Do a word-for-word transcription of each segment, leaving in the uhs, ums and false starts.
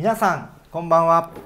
皆さんこんばんは。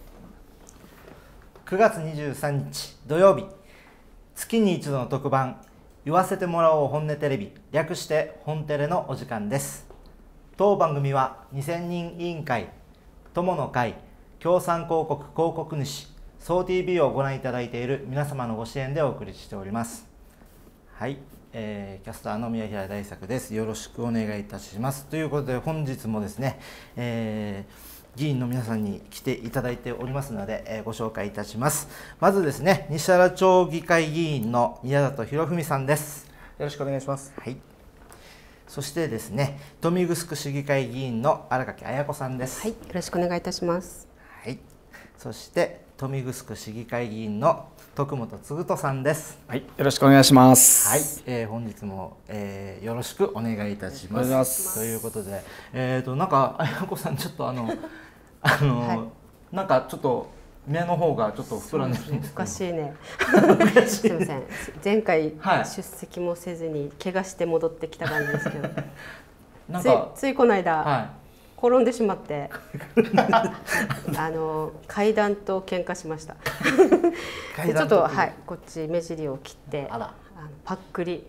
くがつにじゅうさんにち土曜日、月に一度の特番言わせてもらおう本音テレビ、略して本テレのお時間です。当番組はにせんにん委員会、友の会、協賛広告広告主、ソー ティービー をご覧いただいている皆様のご支援でお送りしております。はい、えー、キャスターの宮平大作です。よろしくお願いいたします。ということで本日もですね、えー議員の皆さんに来ていただいておりますので、えー、ご紹介いたします。まずですね、西原町議会議員の宮里博文さんです。 よろしくお願いします。 はい。そしてですね、豊見城市議会議員の荒垣綾子さんです。 はい、よろしくお願いいたします。 はい。そして豊見城市議会議員の徳本嗣人さんです。 はい、よろしくお願いします。 はい、えー、本日も、えー、よろしくお願いいたします。 ますということで、えっ、ー、となんか綾子さんちょっとあのあの、はい、なんかちょっと目の方がちょっと膨らんでるんですけど。 おかしいね。すみません。前回出席もせずに怪我して戻ってきた感じですけど。なんかついついこの間、はい、転んでしまってあの階段と喧嘩しました。ちょっとはいこっち目尻を切ってあらあのパックリ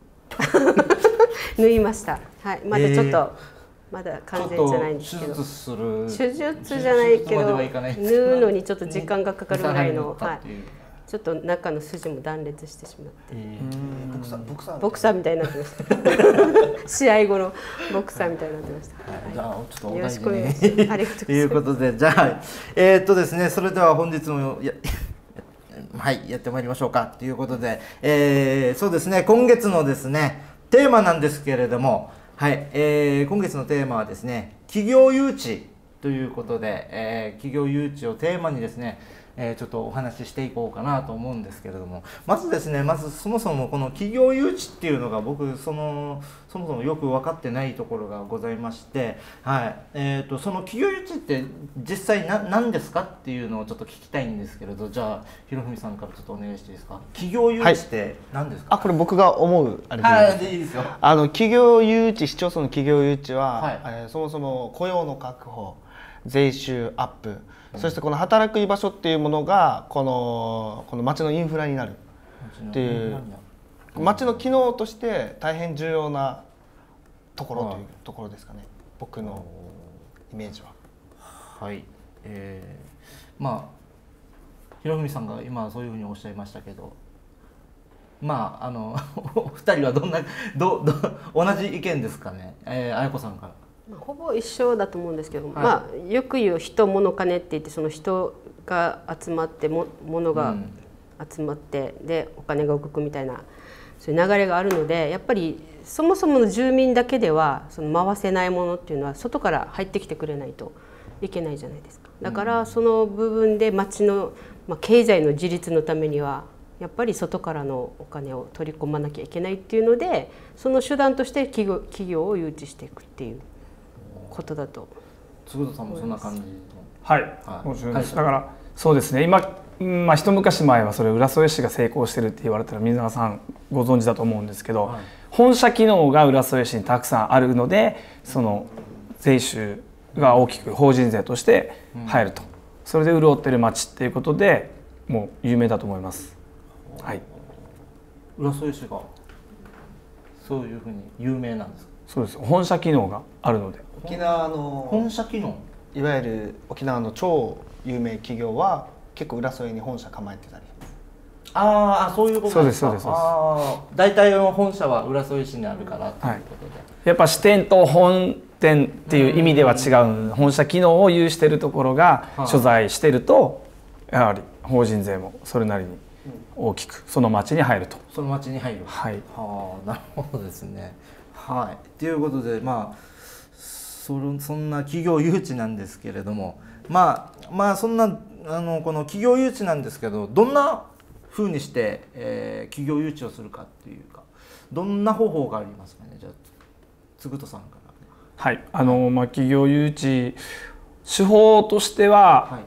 縫いました。はいまだちょっと、えー、まだ完全じゃないんですけど。 手術する手術じゃないけど縫うのにちょっと時間がかかるぐらいの、はい、ちょっと中の筋も断裂してしまって、えー、ボクサーボクサーボクサーみたいになってました。試合後のボクサーみたいになってました。はい、じゃあちょっとよろしくお願いします。ありがとうございます。 ということでじゃあえー、っとですねそれでは本日もやはいやってまいりましょうかということで、えー、そうですね今月のですねテーマなんですけれども、はい、えー、今月のテーマはですね企業誘致ということで、えー、企業誘致をテーマにですねえー、ちょっとお話ししていこうかなと思うんですけれども、まずですねまずそもそもこの企業誘致っていうのが僕そのそもそもよく分かってないところがございまして、はいえー、とその企業誘致って実際な何ですかっていうのをちょっと聞きたいんですけれど、じゃあ博文さんからちょっとお願いしていいですか。企業誘致って何ですか。 はい、あこれ僕が思うあれで、 はい、いいですよ。 あの企業誘致市町村の企業誘致は、はいえー、そもそも雇用の確保、税収アップ、そしてこの働く居場所っていうものがこのこの町のインフラになるっていう町の機能として大変重要なところというところですかね、僕のイメージは。 はい、えー、まあ博文さんが今そういうふうにおっしゃいましたけど、まああのお二人はどんなどど同じ意見ですかね。えー、綾子さんから。 ほぼ一緒だと思うんですけど、はい、まあよく言う人物金って言ってその人が集まっても物が集まって、うん、でお金が動くみたいなそういう流れがあるので、やっぱりそもそもの住民だけではその回せないものっていうのは外から入ってきてくれないといけないじゃないですか。だからその部分で町の、まあ、経済の自立のためにはやっぱり外からのお金を取り込まなきゃいけないっていうので、その手段として企業、企業を誘致していくっていうことだと。 嗣人さんもそんな感じ。 はい、はい、もちろんです。だからそうですね。今、まあ一昔前はそれ浦添市が成功してるって言われたら皆さんご存知だと思うんですけど、はい、本社機能が浦添市にたくさんあるので、その税収が大きく法人税として入ると、うん、それで潤ってる町っていうことでもう有名だと思います。はい。 浦添市がそういうふうに有名なんですか。 そうです。本社機能があるので。 沖縄の本社機能、 いわゆる沖縄の超有名企業は結構浦添に本社構えてたり。 ああ、そういうことですか。 そうですそうです。ああ、大体の本社は浦添市にあるからということで、はい、 やっぱ支店と本店っていう意味では違う、本社機能を有しているところが所在していると、やはり法人税もそれなりに大きくその町に入ると。 その町に入る。 はい。 はあ、なるほどですね。はい。ということで、まあそそんな企業誘致なんですけれども、まあまあそんなあのこの企業誘致なんですけど、どんなふうにして、えー、企業誘致をするかっていうか、どんな方法がありますかね。じゃあ嗣人さんから。 はい。あのまあ企業誘致手法としては、はい、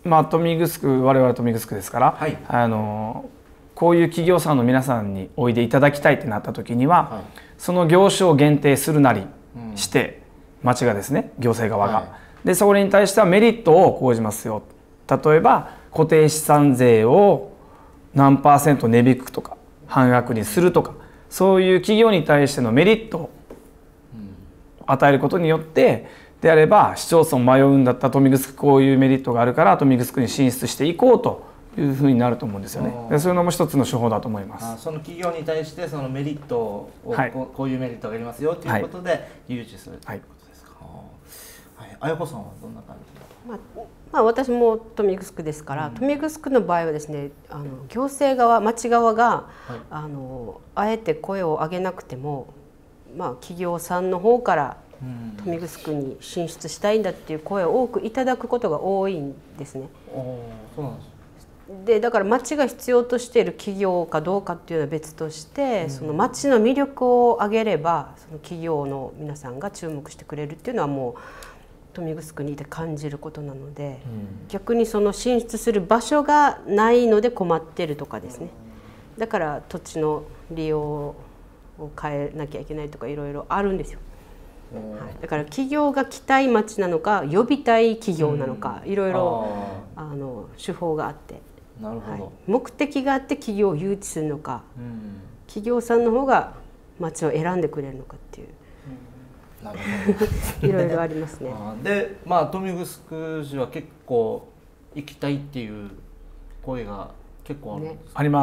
まあ豊見城我々豊見城ですから、はい、あのこういう企業さんの皆さんにおいでいただきたいってなった時には、はい、その業種を限定するなりして、うん、町がですね行政側が、はい、 でそれに対してはメリットを講じますよ。例えば固定資産税を何パーセント値引くとか半額にするとか、そういう企業に対してのメリットを与えることによって、であれば市町村迷うんだったら豊見城こういうメリットがあるから豊見城に進出していこうというふうになると思うんですよね。でそういうのも一つの手法だと思います。 あ、その企業に対してそのメリットを、はい、こ, うこういうメリットがありますよということで誘致するということですか。はい、あやこさんはどんな感じですか。 まあまあ、私も豊見城ですから、うん、豊見城の場合はですね、あの行政側町側が、はい、あのあえて声を上げなくても、まあ、企業さんの方から豊見城に進出したいんだっていう声を多くいただくことが多いんですね。 そうなんです。 でだから町が必要としている企業かどうかっていうのは別として、うん、その町の魅力を上げればその企業の皆さんが注目してくれるっていうのはもう豊見城にいて感じることなので、うん、逆にその進出する場所がないので困ってるとかですね、だから土地の利用を変えなきゃいけないとかいろいろあるんですよ。はい、だから企業が来たい町なのか呼びたい企業なのか、いろいろあの手法があって、 なるほど、はい、 目的があって企業を誘致するのか、うん、企業さんの方が町を選んでくれるのかっていう、うん、なるほどいろいろありますね。 で、まあ豊見城市は結構行きたいっていう声が結構あるんですか。ね、 あります。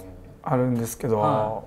あるんですけど、はい、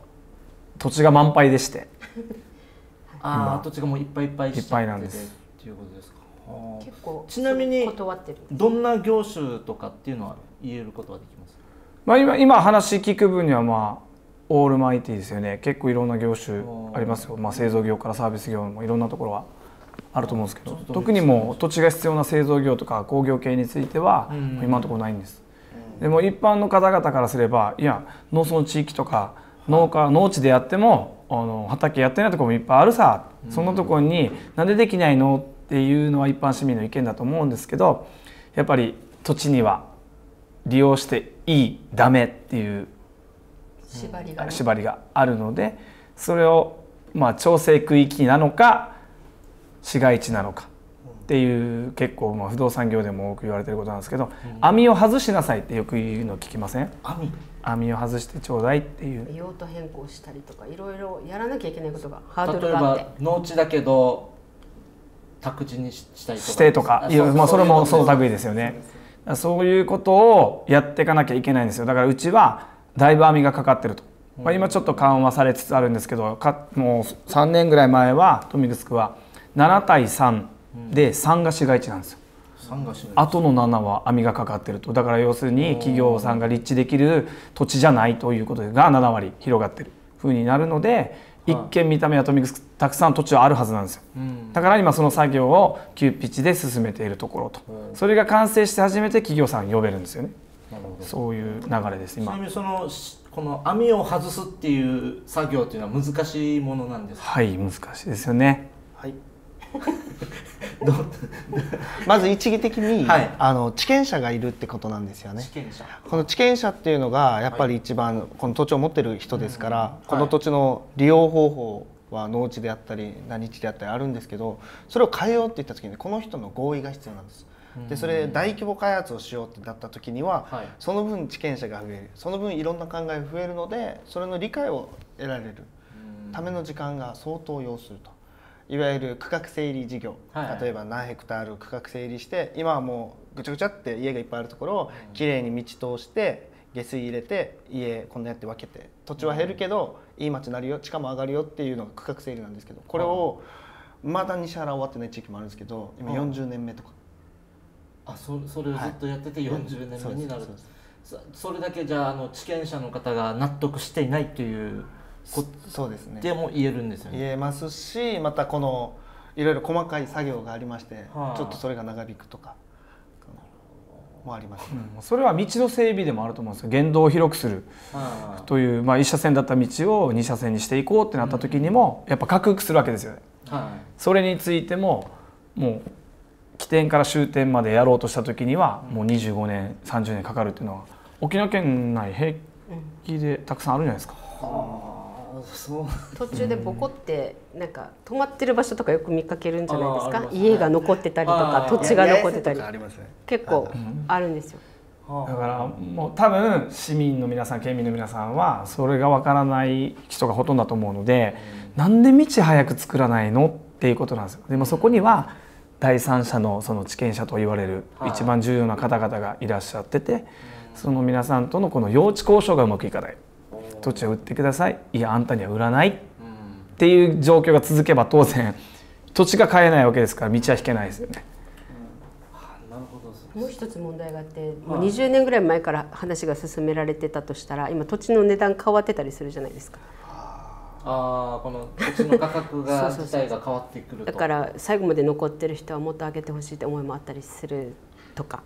土地が満杯でして。 ああ、土地がもういっぱいいっぱいいっぱいなんですっていうことですか。 結構ちなみに断ってる。 どんな業種とかっていうのは言えることはできますか。 まあ今今話聞く分にはまあオールマイティですよね。結構いろんな業種ありますよ。まあ製造業からサービス業もいろんなところはあると思うんですけど、特にもう土地が必要な製造業とか工業系については今のところないんです。でも一般の方々からすれば、いや農村地域とか農家農地でやってもあの畑やってないところもいっぱいあるさ、そんなところになんでできないのっていうのは一般市民の意見だと思うんですけど、やっぱり土地には利用していいダメっていう縛りが、ね、 縛りがあるので、それをまあ調整区域なのか市街地なのかっていう、結構まあ不動産業でも多く言われてることなんですけど、網を外しなさいってよく言うの聞きません？ 網網を外してちょうだいっていう、 用途変更したりとかいろいろやらなきゃいけないことがハードルがあって、 例えば農地だけど宅地にしたりとかしてとか、いや、まあ、それもその類ですよね。そういうことをやっていかなきゃいけないんですよ。だからうちはだいぶ網がかかってると、まあ、今ちょっと緩和されつつあるんですけど、かもうさんねんぐらい前は豊見城はななたいさんでさんが市街地なんですよ。あとのななは網がかかってると。だから要するに企業さんが立地できる土地じゃないということがななわり広がってるふうになるので、一見見た目は豊見城たくさん土地はあるはずなんですよ。だから今その作業を急ピッチで進めているところと、それが完成して初めて企業さん呼べるんですよね。そういう流れです今。 ちなみにそのこの網を外すっていう作業っていうのは難しいものなんですか。 はい、難しいですよね。 はいまず一義的に、はい、あの地権者がいるってことなんですよね。 地権者、 この地権者っていうのがやっぱり一番、はい、この土地を持ってる人ですから、はい、この土地の利用方法は農地であったり何地であったりあるんですけど、それを変えようって言った時にこの人の合意が必要なんです。でそれ大規模開発をしようってなった時には、はい、その分地権者が増える、その分いろんな考えが増えるので、それの理解を得られるための時間が相当要すると。いわゆる区画整理事業、はい、例えば何ヘクタールを区画整理して、今はもうぐちゃぐちゃって家がいっぱいあるところをきれいに道通して下水入れて家こんなやって分けて、土地は減るけどいい町になるよ、地価も上がるよっていうのが区画整理なんですけど、これをまだ西原終わってない地域もあるんですけど、今よんじゅうねんめとか、 あ そ, それをずっとやっててよんじゅうねんめになる、はい、そ, それだけじゃあ、あの地権者の方が納得していないというそうですね。 でも言えるんですよね。 言えますし、またこのいろいろ細かい作業がありまして、はあ、ちょっとそれが長引くとかもあります、ね。 うん、それは道の整備でもあると思うんですよ。原道を広くするという、まあ、いっしゃせんだった道をにしゃせんにしていこうってなった時にも、やっぱ拡幅するわけですよね。はあ、それについてももう起点から終点までやろうとした時にはもうにじゅうごねんさんじゅうねんかかるっていうのは沖縄県内平気でたくさんあるんじゃないですか。はあ、 途中でボコってなんか止まってる場所とかよく見かけるんじゃないですか。家が残ってたりとか土地が残ってたり結構あるんですよ。 だからもう多分市民の皆さん県民の皆さんはそれがわからない人がほとんどだと思うので、なんで道早く作らないのっていうことなんですよ。でもそこには第三者のその地権者と言われる一番重要な方々がいらっしゃってて、その皆さんとのこの用地交渉がうまくいかない。土地を売ってください、いやあんたには売らないっていう状況が続けば当然土地が買えないわけですから道は引けないですよね。 もう一つ問題があって、もうにじゅうねんぐらい前から話が進められてたとしたら今土地の値段変わってたりするじゃないですか。 ああ、この土地の価格が自体が変わってくると。 だから最後まで残ってる人はもっと上げてほしいって思いもあったりするとか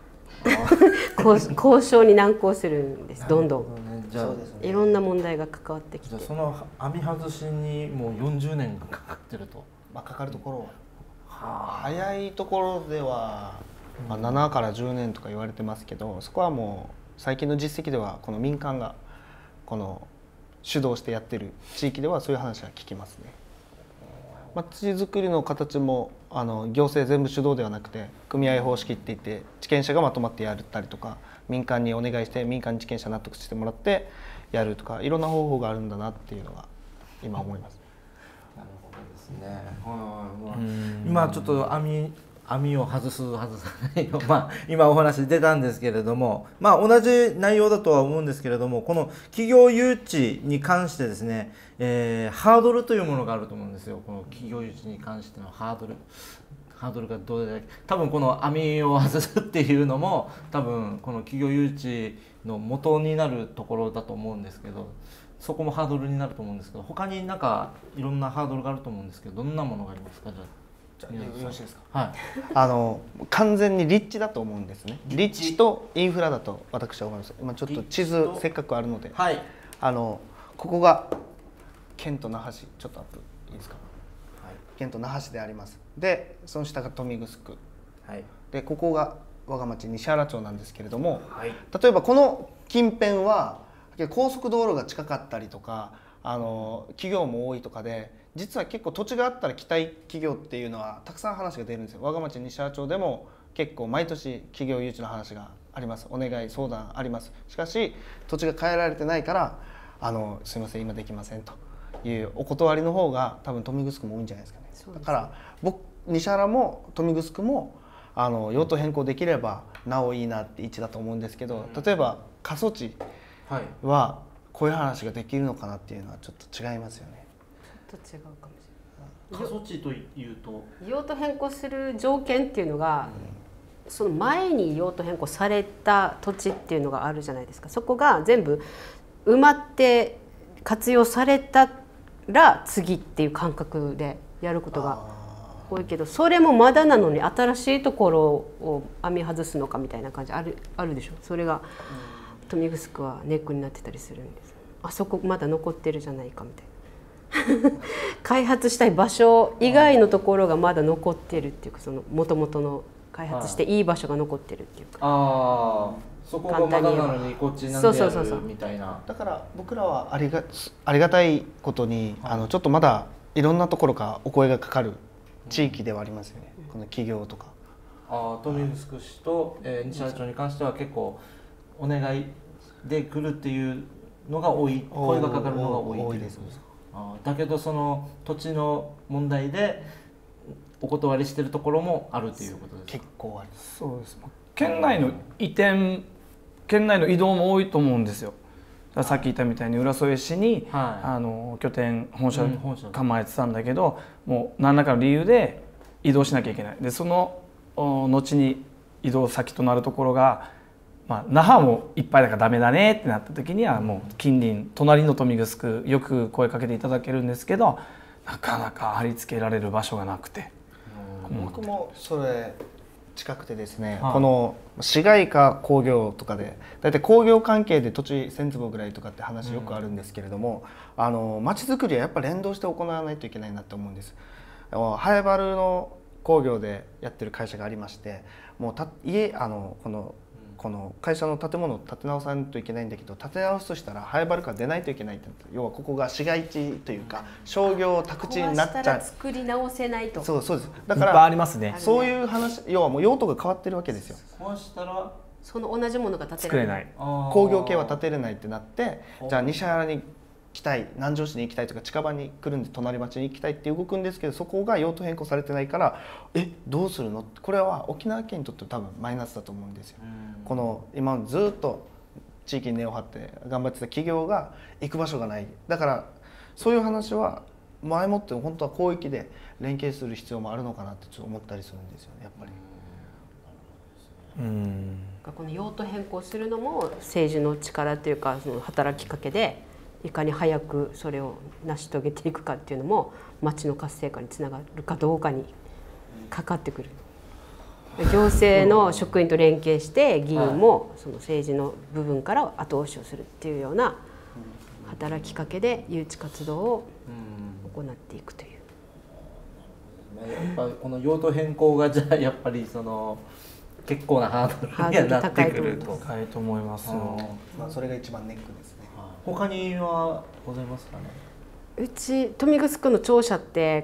交渉に難航するんです。どんどん、ね、じゃあいろんな問題が関わってきて、 じゃあその網外しにもうよんじゅうねんかかってると。 まあ、かかるところは早いところでは、まあ、ななからじゅうねんとか言われてますけど、そこはもう最近の実績ではこの民間がこの主導してやってる地域ではそういう話は聞きますね。まちづくりの形もあの行政全部主導ではなくて組合方式って言って地権者がまとまってやったりとか、民間にお願いして民間に地権者納得してもらってやるとか、いろんな方法があるんだなっていうのは今思います。 なるほどですね。今ちょっと網網を外す外さないの、まあ、今お話出たんですけれども、まあ、同じ内容だとは思うんですけれども、この企業誘致に関してですね、えー、ハードルというものがあると思うんですよ。この企業誘致に関してのハードルハードルがどれだけ、多分この網を外すっていうのも多分この企業誘致の元になるところだと思うんですけど、そこもハードルになると思うんですけど、他になんかいろんなハードルがあると思うんですけど、どんなものがありますか？じゃあじゃあよろしいですか。 はい、 あの完全に立地だと思うんですね。立地とインフラだと私は思います。今ちょっと地図せっかくあるので、 はい、 あのここが県と那覇市、ちょっとアップいいですか。はい、県と那覇市であります。でその下が豊見城、はい、でここが我が町西原町なんですけれども、はい、例えばこの近辺は高速道路が近かったりとか、あの企業も多いとかで、実は結構土地があったら期待企業っていうのはたくさん話が出るんですよ。我が町西原町でも結構毎年企業誘致の話があります。お願い相談あります。しかし土地が変えられてないからあのすいません今できませんというお断りの方が多分豊見城も多いんじゃないですかね。だから僕西原も豊見城もあの用途変更できればなおいいなって位置だと思うんですけど、例えば過疎地はこういう話ができるのかなっていうのはちょっと違いますよね。 ちょっと違うかもしれない。 過疎地というと用途変更する条件っていうのが、うん、その前に用途変更された土地っていうのがあるじゃないですか。そこが全部埋まって活用されたら次っていう感覚でやることが多いけど、それもまだなのに新しいところを網外すのかみたいな感じあるあるでしょ。それが豊見城はネックになってたりするんです。あそこまだ残ってるじゃないかみたいな開発したい場所以外のところがまだ残ってるっていうか、その元々の開発していい場所が残ってるっていうか、 ああそこがまだなのにこっちなんでやるみたいな。 だから僕らはありがありがたいことに、はい、あのちょっとまだいろんなところからお声がかかる地域ではありますよね、うん、この企業とか。 ああ豊見城市と、えー、西原町に関しては結構お願いで来るっていうのが多い、声がかかるのが多い多いです。 あだけどその土地の問題でお断りしてるところもあるということですか？ 結構ある。 そうです。県内の移転、県内の移動も多いと思うんですよ。さっき言ったみたいに浦添市に、はい、あの拠点本社構えてたんだけど、うん、もう何らかの理由で移動しなきゃいけない。でその後に移動先となるところが、まあ、那覇もいっぱいだからダメだねってなった時にはもう近隣隣の豊見城よく声かけていただけるんですけど、なかなか貼り付けられる場所がなくて、 僕もそれ近くてですね、はい、この市街化工業とかで大体工業関係で土地せんつぼぐらいとかって話よくあるんですけれども、うん、あの町づくりはやっぱ連動して行わないといけないなと思うんです。早原の工業でやってる会社がありまして、もうた家あのこのこの会社の建物を建て直さないといけないんだけど、建て直すとしたらハイバルから出ないといけないって、要はここが市街地というか商業宅地になっちゃう。 作り直せないと。 そうそうです。だからいっぱいありますね。 そういう話、要はもう用途が変わってるわけですよ。 壊したらその同じものが建て作れない。 工業系は建てれないってなって、じゃあ西原に来たい、南城市に行きたいとか近場に来るんで隣町に行きたいって動くんですけど、そこが用途変更されてないから、えどうするのって、これは沖縄県にとって多分マイナスだと思うんですよ。この今ずっと地域に根を張って頑張ってた企業が行く場所がない。だからそういう話は前もって本当は広域で連携する必要もあるのかなってちょっと思ったりするんですよね、やっぱり。 うんこの用途変更するのも政治の力というか、その働きかけでいかに早くそれを成し遂げていくかっていうのも町の活性化につながるかどうかにかかってくる。行政の職員と連携して議員もその政治の部分から後押しをするっていうような働きかけで誘致活動を行っていくという。 やっぱこの用途変更がじゃあやっぱりその結構なハードルにはなってくると。 高いと思いますよ。 まあそれが一番ネックですね。 他にはございますかね。 うち豊見城区の庁舎って、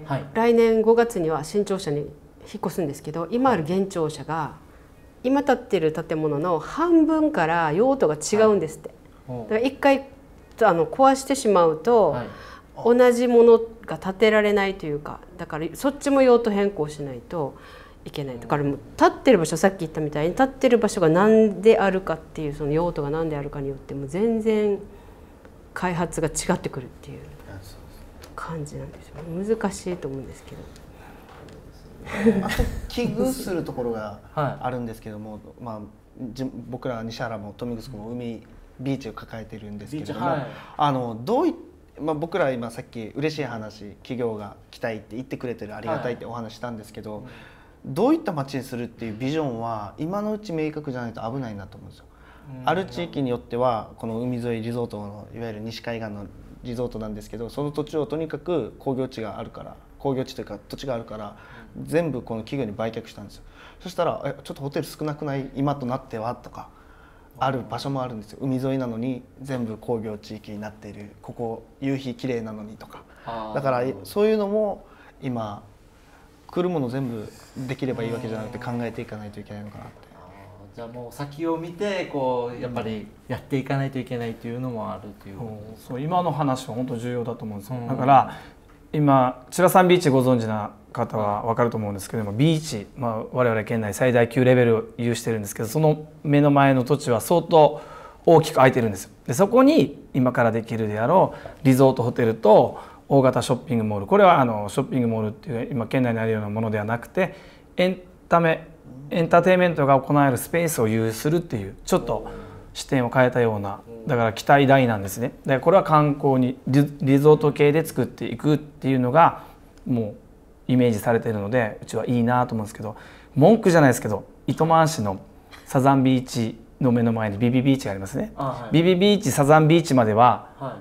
はい、来年ごがつには新庁舎に引っ越すんですけど、今ある現庁舎が今建ってる建物の半分から用途が違うんですって。はい、だから一回あの壊してしまうと、はい、同じものが建てられないというか、だからそっちも用途変更しないといけない。だからもう立ってる場所、さっき言ったみたいに立ってる場所が何であるかっていう、その用途が何であるかによっても全然開発が違ってくるっていう感じなんですよ。難しいと思うんですけど。 あと危惧するところがあるんですけども、はい、まあ僕ら西原も豊見城も海ビーチを抱えてるんですけれども、はい、あのどういまあ、僕ら今さっき嬉しい話、企業が来たいって言ってくれてる、ありがたいってお話したんですけど、はい、どういった街にするっていうビジョンは今のうち明確じゃないと危ないなと思うんですよ。ある地域によってはこの海沿いリゾートのいわゆる西海岸のリゾートなんですけど、その土地をとにかく工業地があるから、工業地というか土地があるから全部この企業に売却したんですよ。そしたらえちょっとホテル少なくない今となってはとかある場所もあるんですよ。海沿いなのに全部工業地域になっている、ここ夕日綺麗なのにとか。だからそういうのも今来るもの全部できればいいわけじゃなくて考えていかないといけないのかなって。 じゃあもう先を見てこうやっぱりやっていかないといけないというのもあるという、うん、 そう今の話は本当重要だと思うんですよ。だから今チュラサンビーチご存知な方は分かると思うんですけども、ビーチ、まあ、我々県内最大級レベルを有してるんですけど、その目の前の土地は相当大きく空いてるんですよ。でそこに今からできるであろうリゾートホテルと大型ショッピングモール、これはあのショッピングモールっていう今県内にあるようなものではなくて、エンタメエンターテインメントが行えるスペースを有するっていうちょっと視点を変えたような、だから期待大なんですね。でこれは観光に リ, リゾート系で作っていくっていうのがもうイメージされているので、うちはいいなと思うんですけど、文句じゃないですけど糸満市のサザンビーチの目の前にビビビーチがありますね。はい、ビビビーチサザンビーチまでは、はい、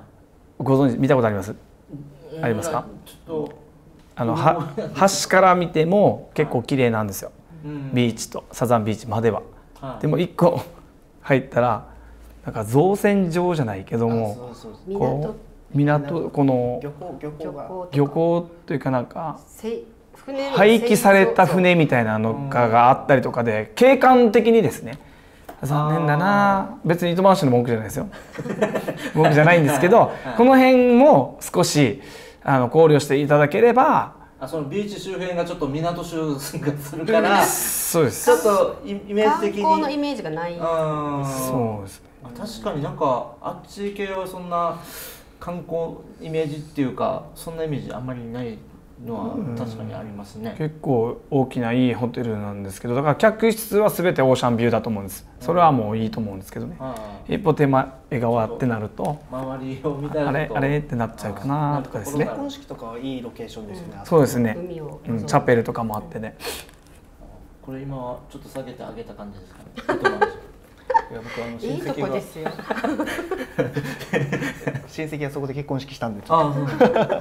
ご存知見たことあります？ありますか？ちょっとあのは端から見ても結構綺麗なんですよ。ビーチとサザンビーチまでは、はい、でもいっこ入ったらなんか造船場じゃないけども、こう港、この漁港、漁港が漁港というかなんか廃棄された船みたいなのがあったりとかで、景観的にですね残念だな。別に糸満市の文句じゃないですよ文句じゃないんですけど、この辺も少しあの考慮していただければ。 あ、そのビーチ周辺がちょっと港周がするからそうです。 ちょっとイメージ的に観光のイメージがない。 そうですね。 確かになんかあっち系はそんな観光イメージっていうかそんなイメージあんまりないのは確かにありますね。 結構大きないいホテルなんですけど、だから客室は全てオーシャンビューだと思うんです。それはもういいと思うんですけどね。一歩手前側ってなると周りを見たらあれあれってなっちゃうかなとかですね。 結婚式とかはいいロケーションですよね。 そうですね。うん、チャペルとかもあってね。 これ今はちょっと下げてあげた感じですかね。 いや僕あの親戚がいいですよ親戚がそこで結婚式したんで。 ああ、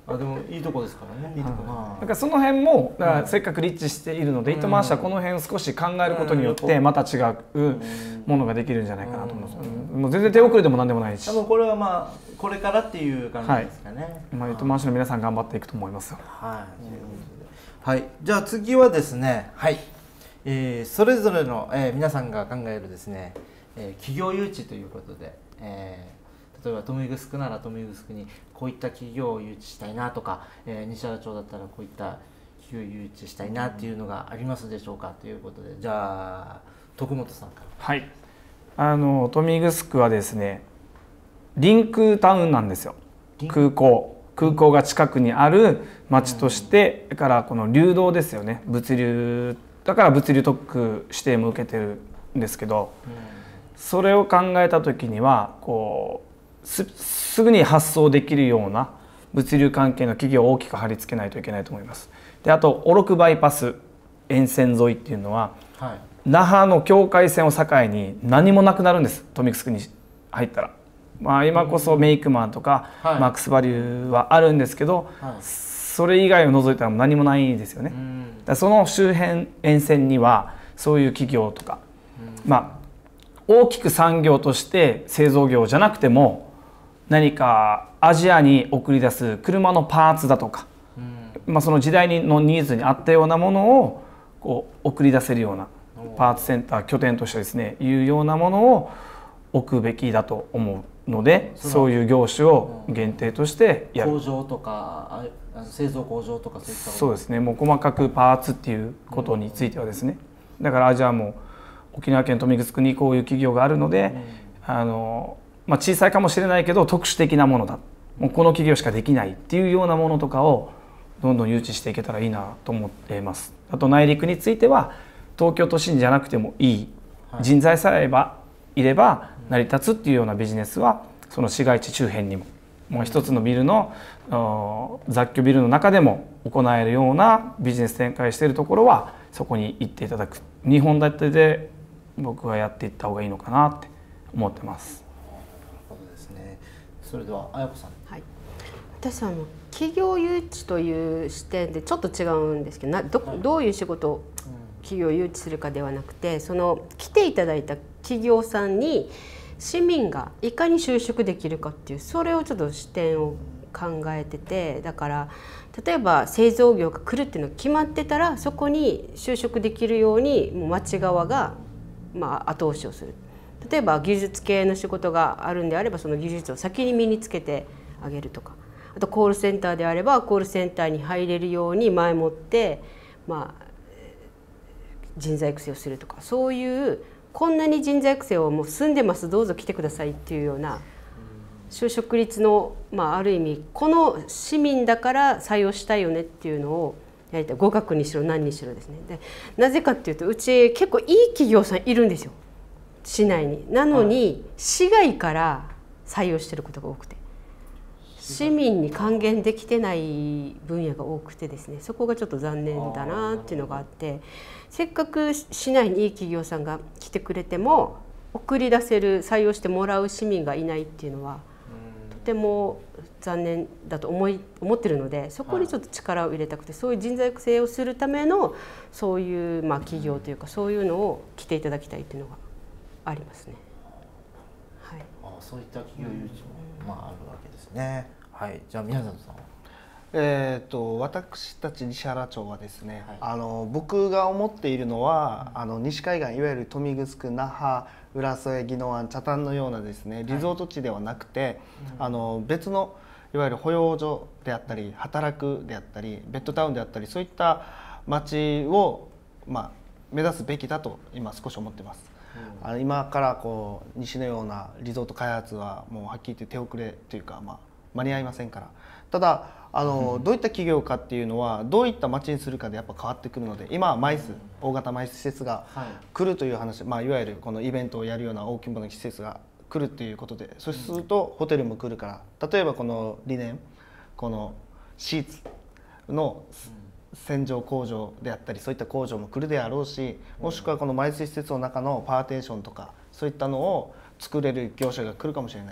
あでもいいとこですからね。いいとこな。 だからその辺もだからせっかくリッチしているので、糸回しはこの辺を少し考えることによってまた違うものができるんじゃないかなと思います。もう全然手遅れでも何でもないし。 多分これはまあこれからっていう感じですかね。 はい、まあ糸回しの皆さん頑張っていくと思いますよ。 はい。はい。じゃあ次はですね。はい。えー、それぞれの、えー、皆さんが考えるですね、えー、企業誘致ということで。えー例えば豊見城なら豊見城にこういった企業を誘致したいなとか、えー、西原町だったらこういった企業を誘致したいなっていうのがありますでしょうかということで、じゃあ徳本さんから。 はい、あの豊見城はですねリンクタウンなんですよ。空港空港が近くにある町として、だからこの流動ですよね。物流だから物流特区指定も受けてるんですけど、それを考えた時にはこうす, すぐに発送できるような物流関係の企業を大きく貼り付けないといけないと思います。であと小禄バイパス沿線沿いっていうのは、はい、那覇の境界線を境に何もなくなるんです。豊見城に入ったら、まあ、今こそメイクマンとか、はい、マックスバリューはあるんですけど、はい、それ以外を除いたら何もないですよね。だからその周辺沿線にはそういう企業とか、まあ大きく産業として製造業じゃなくても何かアジアに送り出す車のパーツだとか、うんまあ、その時代のニーズに合ったようなものをこう送り出せるようなパーツセンター拠点としてですねいうようなものを置くべきだと思うので、そういう業種を限定としてやる。 工場とか製造工場とかそういったこと。 そうですね。もう細かくパーツっていうことについてはですね、だからじゃあもう沖縄県豊見城にこういう企業があるので、うんあのまあ、小さいかもしれないけど特殊的なものだ、もうこの企業しかできないっていうようなものとかをどんどん誘致していけたらいいなと思っています。あと内陸については東京都心じゃなくてもいい、はい、人材さえいれば成り立つっていうようなビジネスはその市街地周辺にももう一つのビルの雑居ビルの中でも行えるようなビジネス展開しているところはそこに行っていただく、にほん立てで僕はやっていった方がいいのかなって思ってます。 そうですね。それでは彩子さん。 はい。私はあの企業誘致という視点でちょっと違うんですけど、な ど, どういう仕事を企業を誘致するかではなくて、その来ていただいた企業さんに市民がいかに就職できるかっていう、それをちょっと視点を考えてて、だから例えば製造業が来るっていうのが決まってたらそこに就職できるようにもう町側がまあ後押しをする。例えば技術系の仕事があるんであればその技術を先に身につけてあげるとか、あとコールセンターであればコールセンターに入れるように前もってまあ人材育成をするとか、そういうこんなに人材育成をもう済んでますどうぞ来てくださいっていうような就職率の、まあ、ある意味この市民だから採用したいよねっていうのをやりたい。合格にしろ何にしろですね。でなぜかっていうとうち結構いい企業さんいるんですよ市内に。なのに、はい、市外から採用してることが多くて市民に還元できてない分野が多くてですね、そこがちょっと残念だなっていうのがあって、せっかく市内にいい企業さんが来てくれても送り出せる採用してもらう市民がいないっていうのはとても残念だと思い思ってるので、そこにちょっと力を入れたくて、そういう人材育成をするためのそういうまあ企業というかそういうのを来ていただきたいっていうのがありますね。はい、 ああ、そういった企業誘致も、まあ、あるわけですね。はい、じゃあ宮里さん。 えー、と私たち西原町はですね、はい、あの僕が思っているのは、うん、あの西海岸いわゆる豊見城、那覇、浦添、宜野湾、北谷のようなですねリゾート地ではなくて、はい、あの別のいわゆる保養所であったり働くであったりベッドタウンであったりそういった町を、まあ、目指すべきだと今少し思ってます。うん、あの今からこう西のようなリゾート開発はもうはっきり言って手遅れというか、まあ、間に合いませんから。ただあの、うん、どういった企業かっていうのはどういった町にするかでやっぱ変わってくるので、今はマイス、大型マイス施設が来るという話、まあ、いわゆるこのイベントをやるような大規模な施設が来るっていうことで、そうするとホテルも来るから、例えばこのリネンこのシーツの洗浄工場であったりそういった工場も来るであろうし、もしくはこのマイス施設の中のパーテーションとかそういったのを作れる業者が来るかもしれない。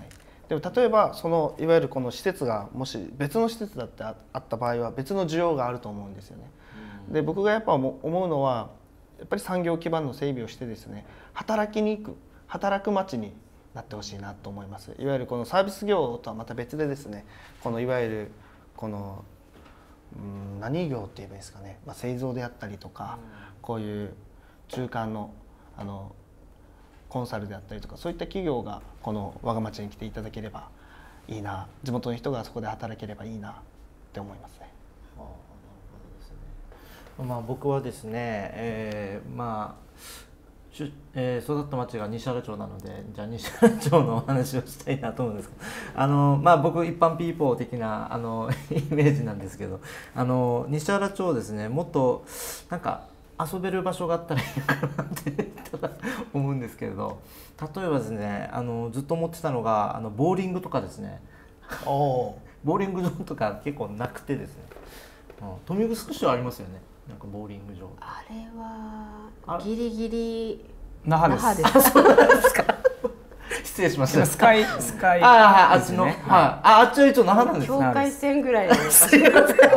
でも例えばそのいわゆるこの施設がもし別の施設だってあった場合は別の需要があると思うんですよね。で僕がやっぱ思うのはやっぱり産業基盤の整備をしてですね、働きに行く働く街になってほしいなと思います。いわゆるこのサービス業とはまた別でですね、このいわゆるこのうん何業って言えばいいですかね、まあ、製造であったりとか、こういう中間のあのコンサルであったりとか、そういった企業がこの我が町に来ていただければいいな、地元の人がそこで働ければいいなって思いますね。 ああ、なるほどですね。まあ僕はですね、えー、まあしえー、育った町が西原町なので、じゃあ西原町のお話をしたいなと思うんですけど、あのまあ僕一般ピーポー的なあのイメージなんですけど、あの西原町ですね、もっとなんか遊べる場所があったらいいのかなって思うんですけれど、例えばですね、あのずっと思ってたのがあのボーリングとかですね。ボーリング場とか結構なくてですね、うん、豊見城市はありますよね、なんかボーリング場。 あれはギリギリ那覇です。 那覇です。 あ、そうなんですか。失礼しました。 スカイスカイ、 ああ、あっちの、はい、あ、あっちは一応那覇なんです。 境界線ぐらいの。 すいません。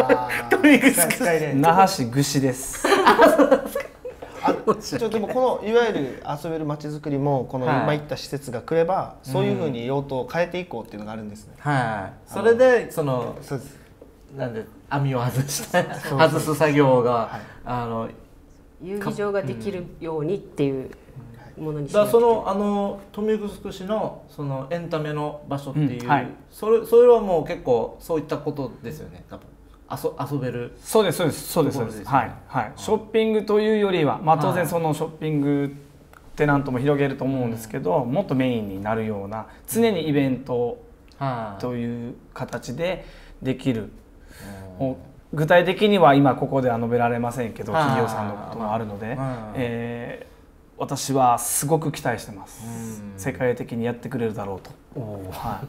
那覇市串です。 あちょでもこのいわゆる遊べる街づくりもこの今言った施設が来れば、はい、そういうふうに用途を変えていこうっていうのがあるんですね。 はい。それでそのそうです。なんで網を外して外す作業が、はい、あの遊技場ができるようにっていうものにしだからそのあの豊見城市のそのエンタメの場所っていう、うん、はい、それそれはもう結構そういったことですよね。多分遊遊べる。 そうですそうですそうですそうです。はいはい。ショッピングというよりは、まあ当然そのショッピングテナントも広げると思うんですけど、もっとメインになるような常にイベントという形でできる。具体的には今ここでは述べられませんけど、企業さんのこともあるので、えー、私はすごく期待してます。世界的にやってくれるだろうと。はい、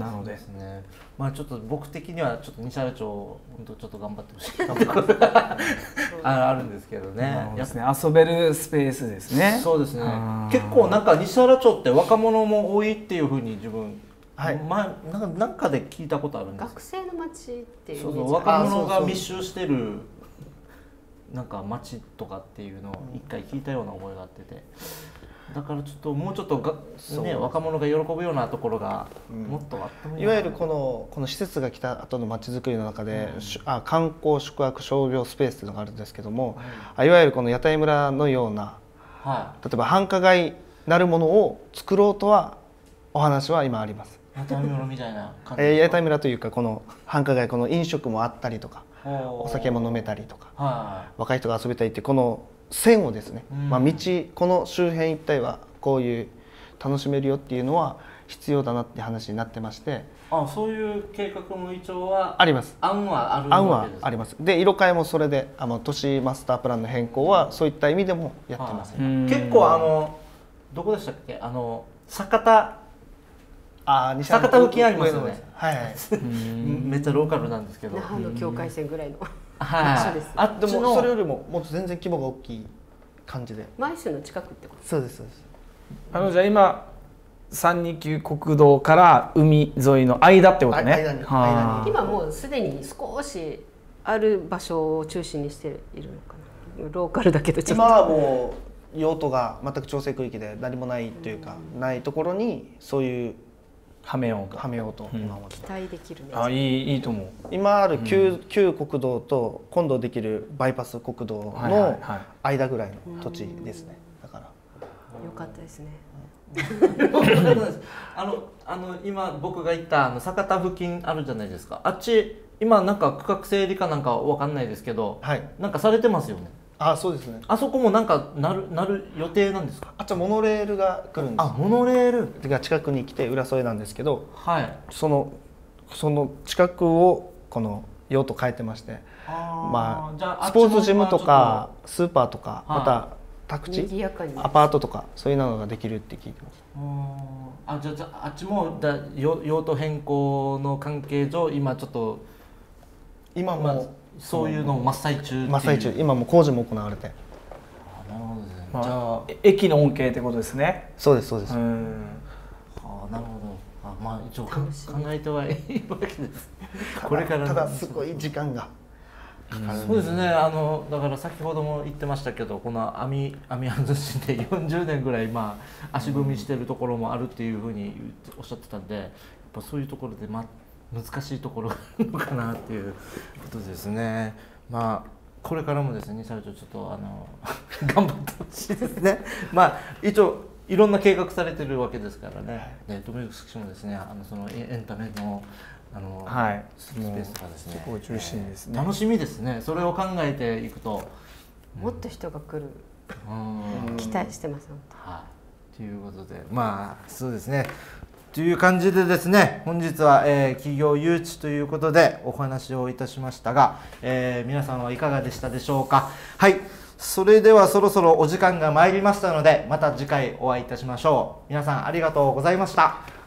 なので、 ね、まあちょっと僕的にはちょっと西原町本当ちょっと頑張ってほしいあるんですけどね。 ですね、遊べるスペースですね。 そうですね。結構なんか西原町って若者も多いっていうふうに自分、はい、前なんかなんかで聞いたことあるんです。 学生の街っていう。 そうそう、若者が密集してるなんか街とかっていうのを一回聞いたような覚えがあってて。だからちょっともうちょっとが、ね、若者が喜ぶようなところがもっとあってもいい、 うん、いわゆるこのこの施設が来た後の街づくりの中で、うん、あ観光宿泊商業スペースというのがあるんですけども、はい、いわゆるこの屋台村のような、はい、例えば繁華街なるものを作ろうとはお話は今あります。 屋台村みたいな感じですか？えー、屋台村というかこの繁華街、この飲食もあったりとかお酒も飲めたりとか、はい、若い人が遊びたいっていうこの線をですね、うん、まあ道この周辺一帯はこういう楽しめるよっていうのは必要だなって話になってまして、 あ、そういう計画も一応はあります。 案はある案はあります。で色替えもそれであの都市マスタープランの変更はそういった意味でもやってます、 ね、結構あのどこでしたっけ、あの酒田あ西酒田付近ありますよね。はい、はい、めっちゃローカルなんですけど、 那覇の境界線ぐらいのはい、 あでもそれよりももっと全然規模が大きい感じで。 舞洲の近くってこと？ そうですそうです。 あのじゃあ今さんにきゅう国道から海沿いの間ってことね。間に間に今もうすでに少しある場所を中心にしているのかな。ローカルだけどちょっと今はもう用途が全く調整区域で何もないというか、うん、ないところにそういうはめようとはめようと、 うん、期待できるね。 あ、いいいいと思う。 今ある旧、うん、旧国道と今度できるバイパス国道の間ぐらいの土地ですね。だからよかったですね。 あのあの今僕が言ったあの酒田付近あるじゃないですか。あっち今なんか区画整理かなんかわかんないですけど、はい、なんかされてますよね。 あ、そうですね。 あそこもなんかなるなる予定なんですか？ あっちはモノレールが来るんです。 あ、モノレールが近くに来て浦添なんですけど、 はい、 そのその近くをこの用途変えてまして、あ、まあスポーツジムとかスーパーとか、はい、また宅地アパートとかそういうのができるって聞いてます。 あ、じゃあ、じゃあ、あっちもだ用途変更の関係上今ちょっと今も、まあ、 そういうの真っ最中真っ最中、今も工事も行われて。 あ、なるほどですね。 まあ、じゃあ駅の恩恵ってことですね。 そうですそうです。 うん、あ、なるほど。あ、 まあ一応考えてはいいわけです。これからただすごい時間がかかるんですね。 そうですね。あのだから先ほども言ってましたけど、この網網外しでよんじゅうねんぐらいまあ足踏みしてるところもあるっていうふうにおっしゃってたんで、やっぱそういうところでまあ難しいところがあるのかなっていうことですね。まあこれからもですね、社長ちょっとあの頑張ってほしいですね。まあ一応いろんな計画されてるわけですからね。で、ドミニクスもですね、あのそのエンタメのあの、はい、スペースとかですね。 そこ中心ですね、 えー。楽しみですね。それを考えていくと、 うん、もっと人が来る。うん、期待してます。 はい。ということで、まあそうですね。という感じでですね、本日は、えー、企業誘致ということでお話をいたしましたが、えー、皆さんはいかがでしたでしょうか。はい、それではそろそろお時間が参りましたので、また次回お会いいたしましょう。皆さんありがとうございました。